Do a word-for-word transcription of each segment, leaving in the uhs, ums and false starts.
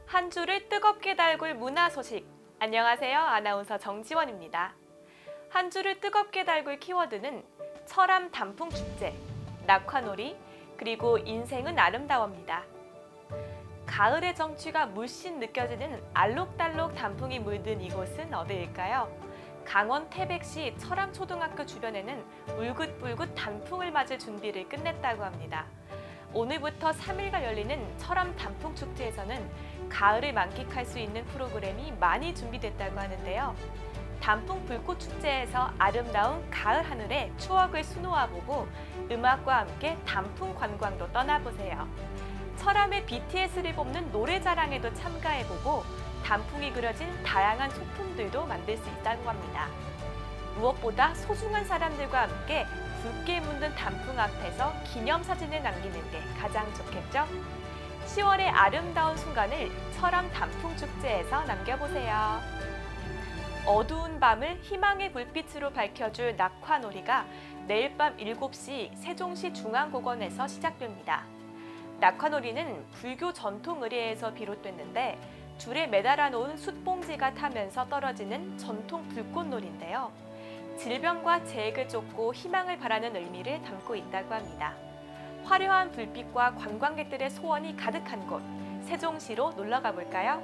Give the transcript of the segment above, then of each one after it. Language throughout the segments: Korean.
한 주를 뜨겁게 달굴 문화 소식. 안녕하세요. 아나운서 정지원입니다. 한 주를 뜨겁게 달굴 키워드는 철암 단풍축제, 낙화놀이, 그리고 인생은 아름다워입니다. 가을의 정취가 물씬 느껴지는 알록달록 단풍이 물든 이곳은 어디일까요? 강원 태백시 철암초등학교 주변에는 울긋불긋 단풍을 맞을 준비를 끝냈다고 합니다. 오늘부터 삼 일간 열리는 철암 단풍축제에서는 가을을 만끽할 수 있는 프로그램이 많이 준비됐다고 하는데요. 단풍 불꽃축제에서 아름다운 가을 하늘에 추억을 수놓아보고 음악과 함께 단풍 관광도 떠나보세요. 철암의 비티에스를 뽑는 노래자랑에도 참가해보고 단풍이 그려진 다양한 소품들도 만들 수 있다고 합니다. 무엇보다 소중한 사람들과 함께 붉게 물든 단풍 앞에서 기념사진을 남기는 게 가장 좋겠죠? 시월의 아름다운 순간을 철암 단풍축제에서 남겨보세요. 어두운 밤을 희망의 불빛으로 밝혀줄 낙화놀이가 내일 밤 일곱 시 세종시 중앙공원에서 시작됩니다. 낙화놀이는 불교 전통 의례에서 비롯됐는데 줄에 매달아 놓은 숯봉지가 타면서 떨어지는 전통 불꽃놀이인데요. 질병과 재해를 쫓고 희망을 바라는 의미를 담고 있다고 합니다. 화려한 불빛과 관광객들의 소원이 가득한 곳, 세종시로 놀러가 볼까요?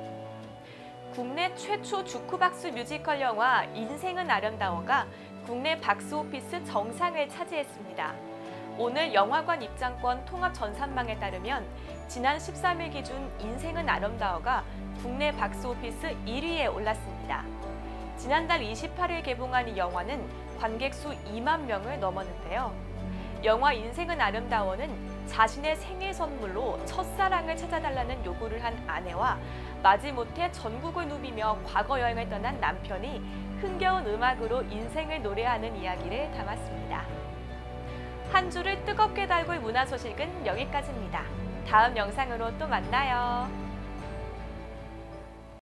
국내 최초 주크박스 뮤지컬 영화 인생은 아름다워가 국내 박스오피스 정상을 차지했습니다. 오늘 영화관 입장권 통합 전산망에 따르면 지난 십삼 일 기준 인생은 아름다워가 국내 박스오피스 일 위에 올랐습니다. 지난달 이십팔 일 개봉한 이 영화는 관객 수 이만 명을 넘었는데요. 영화 인생은 아름다워는 자신의 생일 선물로 첫사랑을 찾아달라는 요구를 한 아내와 마지못해 전국을 누비며 과거 여행을 떠난 남편이 흥겨운 음악으로 인생을 노래하는 이야기를 담았습니다. 한 주를 뜨겁게 달굴 문화 소식은 여기까지입니다. 다음 영상으로 또 만나요.